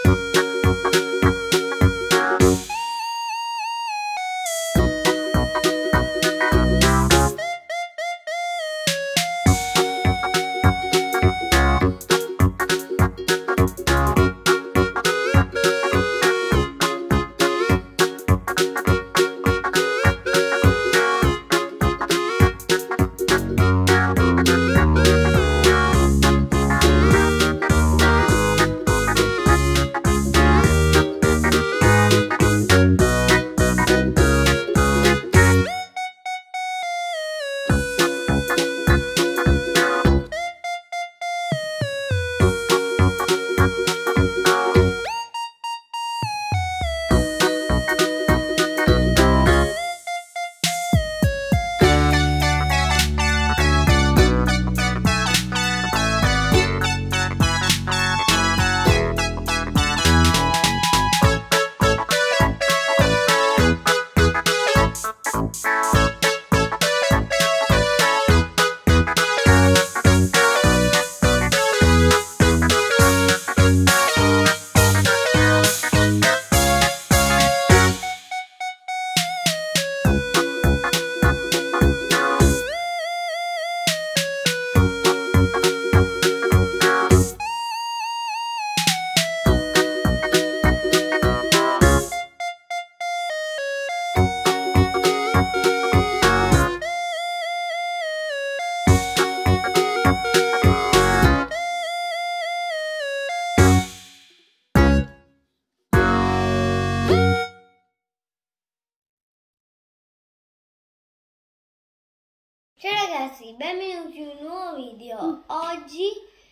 Ciao ragazzi, benvenuti in un nuovo video. Oggi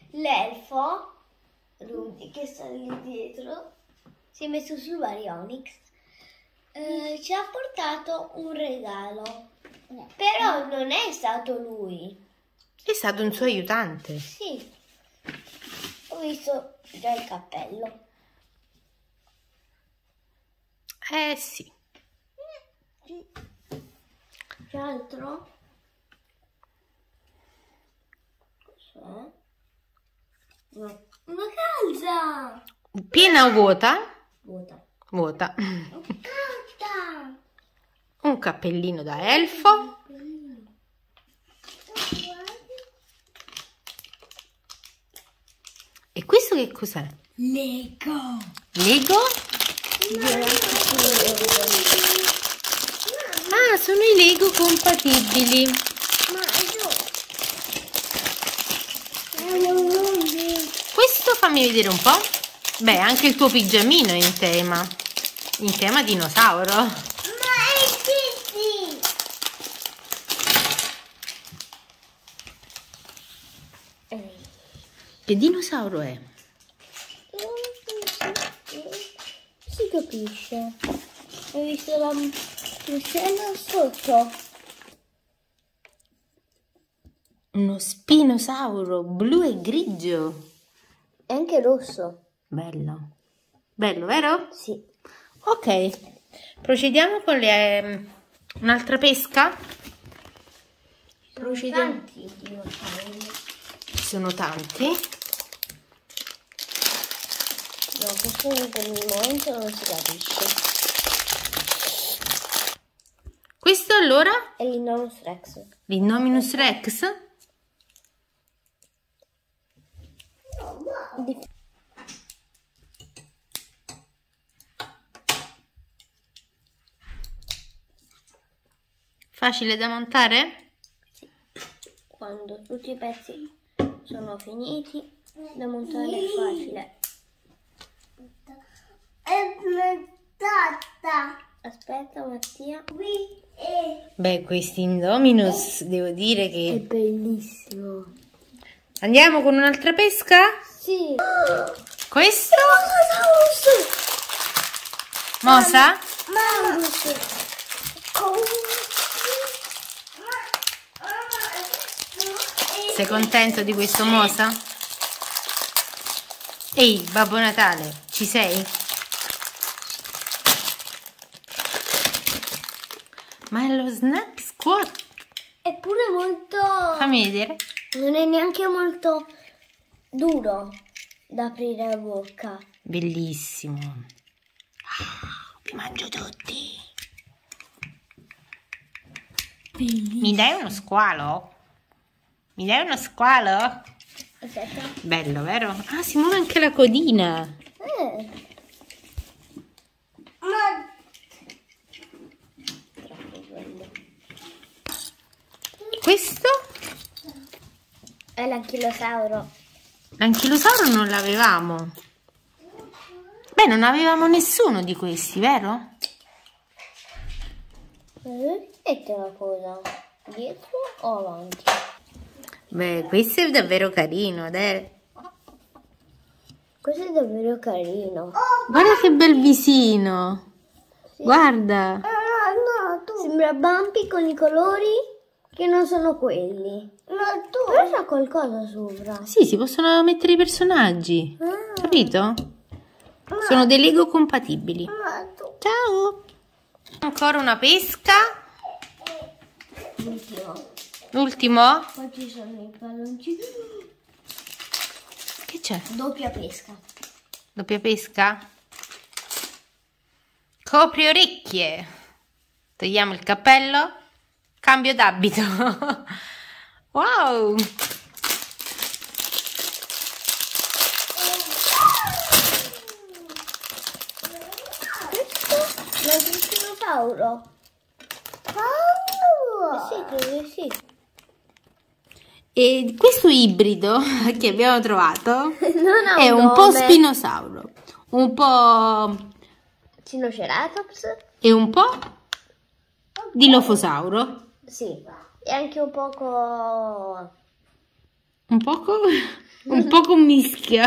l'elfo Rudy, che sta lì dietro, si è messo sul Baryonyx, ci ha portato un regalo. Però non è stato lui. È stato un suo aiutante. Sì, ho visto già il cappello. Sì. C'è altro? Cos'è? No. Una calza! Piena o vuota? Vuota. Vuota. Carta! Un cappellino da elfo. E questo che cos'è? Lego! Lego? Ah, sono i Lego compatibili. Questo fammi vedere un po'. Beh, anche il tuo pigiamino è in tema. In tema dinosauro. Ma è Kitty! Che dinosauro è? Si capisce. Hai visto la scena sotto? Uno spinosauro blu e grigio. È anche rosso. Bello. Bello, vero? Sì. Ok. Procediamo con un'altra pesca. Procediamo. Tanti dinosauri. Ci sono tanti. No, questo per il momento non si capisce. Questo allora? È l'Indominus Rex. L'Indominus Rex? Facile da montare? Sì. Quando tutti i pezzi sono finiti, da montare è facile. Aspetta Mattia. Beh, questi Indominus devo dire È che... bellissimo. Andiamo con un'altra pesca? Sì. Questo? Mosa? Sei contento di questo Mosa? Ehi, Babbo Natale, ci sei? Ma è lo Snack Squad. È pure molto... Fammi vedere. Non è neanche molto duro da aprire la bocca. Bellissimo. Vi mangio tutti. Bellissimo. Mi dai uno squalo? Mi dai uno squalo? Aspetta. Bello, vero? Ah, si muove anche la codina. Questo? È l'anchilosauro. L'anchilosauro non l'avevamo. Beh, non avevamo nessuno di questi, vero? Vedete la cosa? Dietro o avanti? Beh, questo è davvero carino, dai. Questo è davvero carino. Guarda che bel visino. Sì. Guarda. Sembra Bumpy con i colori che non sono quelli. Però c'ha qualcosa sopra. Sì, si possono mettere i personaggi. Capito? Sono dei Lego compatibili. Ciao. Ancora una pesca. L'ultimo? Poi ci sono i palloncini. Che c'è? Doppia pesca. Doppia pesca? Copri orecchie. Togliamo il cappello. Cambio d'abito. Wow! L'anchilosauro. Sì, credo sì. E questo ibrido che abbiamo trovato Non ha è un nome. po' spinosauro, un po' Sinoceratops? e un po' dilofosauro. Sì. E anche un poco... Un poco mischia.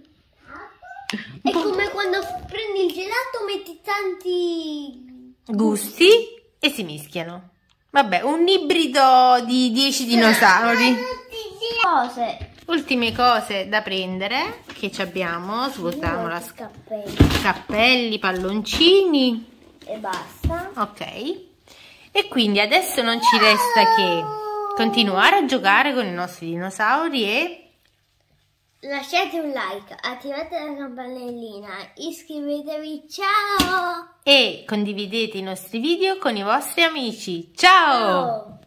È come quando prendi il gelato, metti tanti Gusti e si mischiano. Vabbè, un ibrido di 10 dinosauri. cose. Ultime cose da prendere che ci abbiamo, svuotiamo la Cappelli. cappelli, palloncini. E basta. Ok. E quindi adesso non ci resta che continuare a giocare con i nostri dinosauri e Lasciate un like, attivate la campanellina, iscrivetevi, ciao! condividete i nostri video con i vostri amici. Ciao! Ciao!